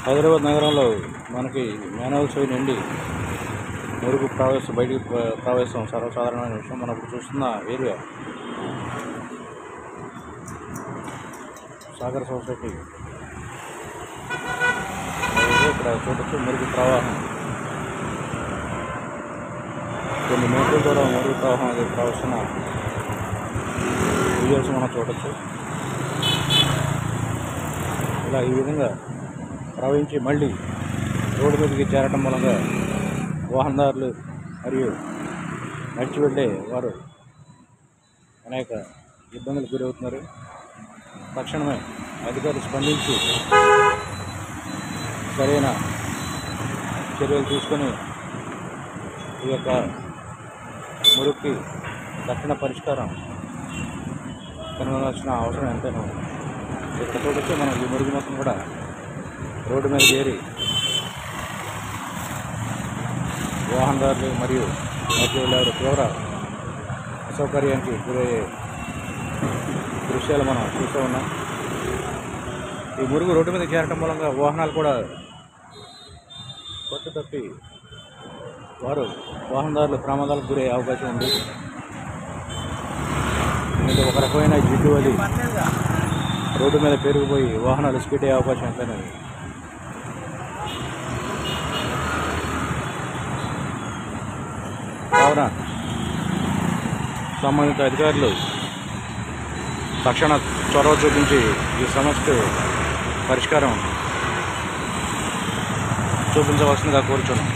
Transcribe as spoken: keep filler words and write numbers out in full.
హైదరాబాద్ నగరంలో మనకి manual side నుండి మురుగు ప్రవేశం బయటికి ప్రవేశం సర్వసాధారణమైన విషయం. మనం ఇప్పుడు చూస్తున్న ఏరియా సాగర్ సొసైటీ. ఇక్కడ చూడొచ్చు మురుగు ప్రవాహం, కొన్ని మీటర్ల ద్వారా మురుగు ప్రవాహం అది ప్రవహిస్తున్న విజువల్స్ మనం చూడొచ్చు. ఇలా ఈ విధంగా ప్రవహించి మళ్ళీ రోడ్డు మీదకి చేరటం మూలంగా వాహనదారులు మరియు నడిచి వెళ్ళే వారు అనేక ఇబ్బందులకు గురవుతున్నారు. తక్షణమే అధికారులు స్పందించి సరైన చర్యలు తీసుకొని ఈ యొక్క మురుగుకి తక్షణ పరిష్కారం కనుగొనాల్సిన అవసరం ఎంతైనా ఉంది. ఇక్కడ చూడొచ్చు మనం ఈ మురుగు మొత్తం కూడా రోడ్డు మీద చేరి వాహనదారులు మరియు నడిచి వెళ్ళేవారు తీవ్ర అసౌకర్యానికి గురయ్యే దృశ్యాలు మనం చూస్తూ ఉన్నాం. ఈ మురుగు రోడ్డు మీద చేరటం మూలంగా వాహనాలు కూడా కొట్టు తప్పి వారు వాహనదారులు ప్రమాదాలకు గురయ్యే అవకాశం ఉంది. అంటే ఒక రకమైన జిడ్డు అది రోడ్డు మీద పెరిగిపోయి వాహనాలు స్పీడ్ అయ్యే అవకాశం ఎంతైనా ఉంది. కావున సంబంధిత అధికారులు తక్షణ చొరవ చూపించి ఈ సమస్యకు పరిష్కారం చూపించవలసిందిగా కోరుచున్నాం.